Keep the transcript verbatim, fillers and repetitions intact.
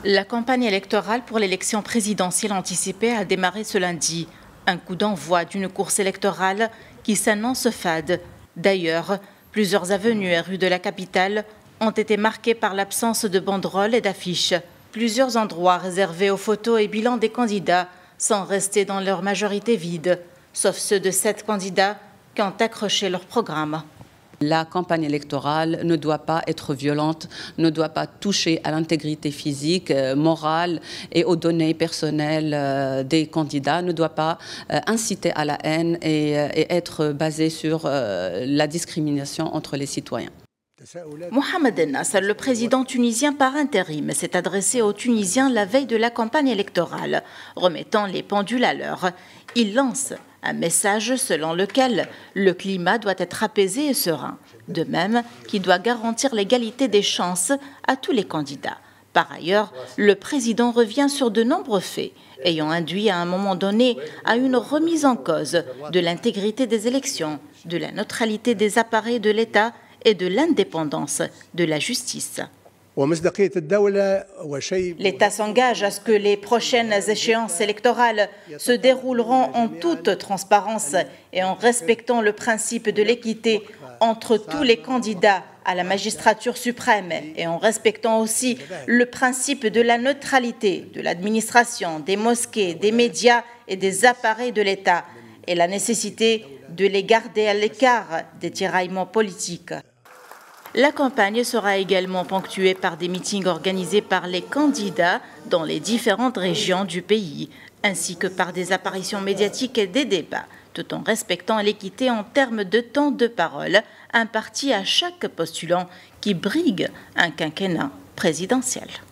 La campagne électorale pour l'élection présidentielle anticipée a démarré ce lundi. Un coup d'envoi d'une course électorale qui s'annonce fade. D'ailleurs, plusieurs avenues et rues de la capitale ont été marquées par l'absence de banderoles et d'affiches. Plusieurs endroits réservés aux photos et bilans des candidats sont restés dans leur majorité vides, sauf ceux de sept candidats qui ont accroché leur programme. La campagne électorale ne doit pas être violente, ne doit pas toucher à l'intégrité physique, euh, morale et aux données personnelles euh, des candidats, ne doit pas euh, inciter à la haine et, euh, et être basée sur euh, la discrimination entre les citoyens. Mohamed El-Nasser, le président tunisien par intérim, s'est adressé aux Tunisiens la veille de la campagne électorale, remettant les pendules à l'heure. Il lance un message selon lequel le climat doit être apaisé et serein, de même qu'il doit garantir l'égalité des chances à tous les candidats. Par ailleurs, le président revient sur de nombreux faits ayant induit à un moment donné à une remise en cause de l'intégrité des élections, de la neutralité des appareils de l'État et de l'indépendance de la justice. L'État s'engage à ce que les prochaines échéances électorales se dérouleront en toute transparence et en respectant le principe de l'équité entre tous les candidats à la magistrature suprême et en respectant aussi le principe de la neutralité de l'administration, des mosquées, des médias et des appareils de l'État et la nécessité de les garder à l'écart des tiraillements politiques. La campagne sera également ponctuée par des meetings organisés par les candidats dans les différentes régions du pays, ainsi que par des apparitions médiatiques et des débats, tout en respectant l'équité en termes de temps de parole imparti à chaque postulant qui brigue un quinquennat présidentiel.